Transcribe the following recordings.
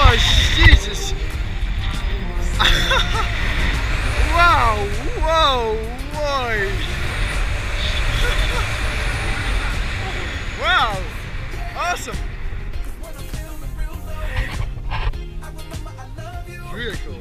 Oh, Jesus! Wow! Whoa! Boy! Wow! Awesome! Really cool.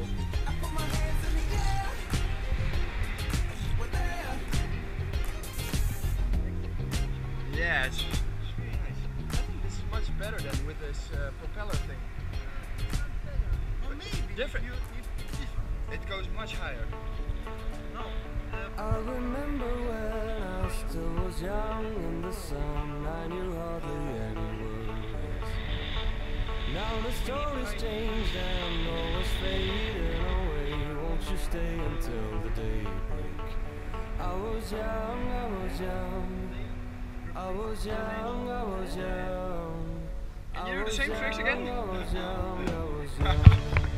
Yeah, it's really nice. I think this is much better than with this propeller thing. Well, maybe. Different. It goes much higher. No. I remember when I still was young in the sun, I knew hardly any words. Now the story's changed and all is fading away. Won't you stay until the daybreak? I was young, I was young, I was young, I was young. Can you do the same tricks again? I was young, I was young.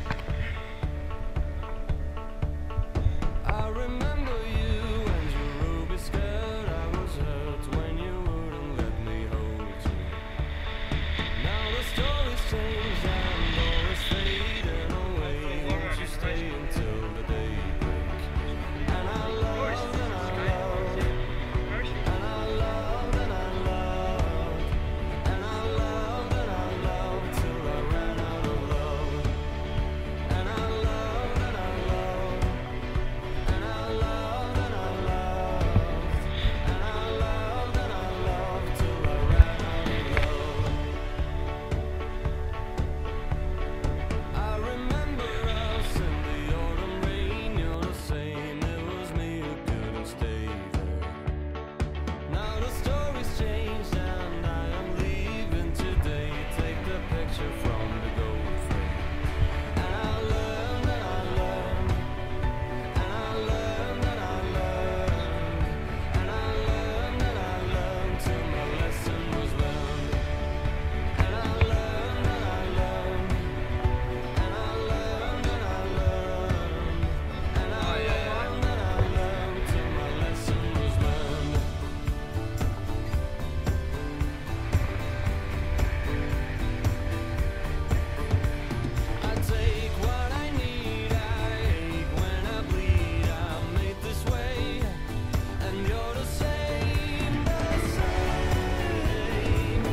I remember you and your ruby skirt. I was hurt when you wouldn't let me hold you. Now the story's changed and all is fading away. Won't you stay until the daybreak? And I loved and I loved, and I loved and I loved, and I loved and I loved till I ran out of love. And I loved and I loved, and I loved and I loved, and I loved and I loved till I ran out of love. I remember us in the autumn rain. You're the same, it was me who couldn't stay there. Now the story's changed and I am leaving today. Take the picture from the gold frame. And I learned and I learned, and I learned and I learned, and I learned and I learned till my lesson was learned. And I learned and I learned, and I learned and I learned, and I learned and I learned till my lesson was learned. I take what I need, I ache when I bleed. I'm made this way, and you're the same, the same.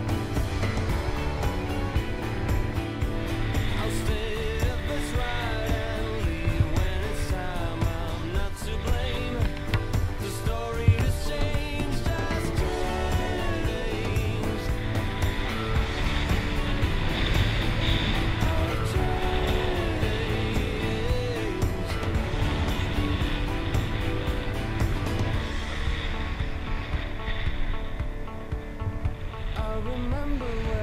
I'll stay if it's right and leave when it's time. I'm not to blame. The story has changed, has changed. I remember